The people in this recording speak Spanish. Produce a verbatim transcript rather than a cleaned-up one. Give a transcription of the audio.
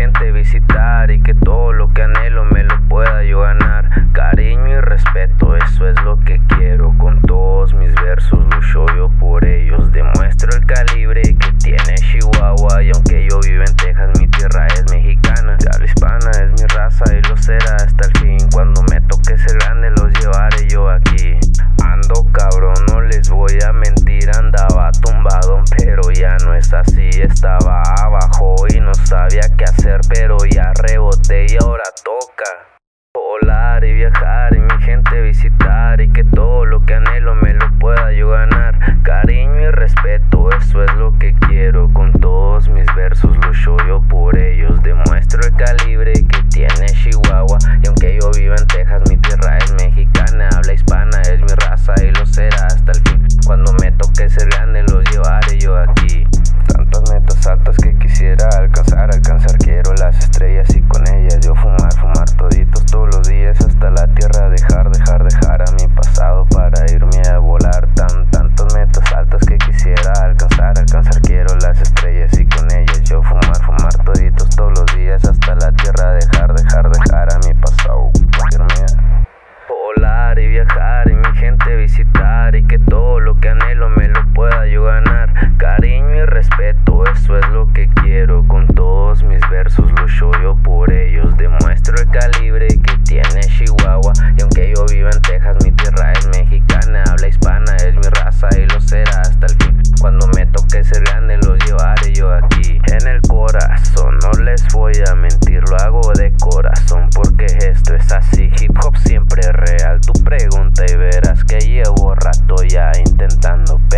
gente visitar y que todo lo que anhelo me lo pueda yo ganar. Cariño y respeto, eso es lo que quiero. Con todos mis versos lucho yo por ellos. Demuestro el calibre que tiene Chihuahua. Y aunque yo vivo en Texas, mi tierra es mexicana. De habla hispana es mi raza y lo será hasta el fin. Cuando me toque ser grande los llevaré yo aquí. Ando cabrón, no les voy a mentir. Andaba tumbado, pero ya no es así. Estaba abajo y no sabía qué hacer, pero ya reboté y ahora toca volar y viajar y mi gente visitar y que todo lo que anhelo me lo pueda yo ganar. Cariño y respeto, eso es lo que quiero. Con todos mis versos lucho yo por ellos. Demuestro el calibre que tiene Chihuahua. Y aunque yo vivo en Texas, mi tierra es mexicana. Habla hispana es mi raza y lo será hasta el fin. Cuando me toque ser grande los llevaré yo aquí. Tantas metas altas que quisiera alcanzar, alcanzar. Quiero las estrellas y con ellas yo fumar, fumar toditos todos los días hasta la tierra. Dejar, dejar, dejar a mi pasado para irme a volar. Tan, tantas metas altas que quisiera alcanzar, alcanzar. Quiero las estrellas y con ellas yo fumar, fumar toditos todos los días hasta la tierra. Dejar, dejar, dejar a mi pasado. Irme volar y viajar y mi gente visitar y que todo lo que anhelo me lo pueda yo ganar. Cariño y respeto, eso es lo que quiero. Con todos mis versos lucho yo por ellos. Demuestro el calibre que tiene Chihuahua. Y aunque yo vivo en Texas, mi tierra es mexicana. Habla hispana es mi raza y lo será hasta el fin. Cuando me toque ser grande los llevaré yo aquí. En el corazón, no les voy a mentir, lo hago de corazón porque esto es así. Hip hop siempre real, tu pregunta y verás que llevo rato ya intentando.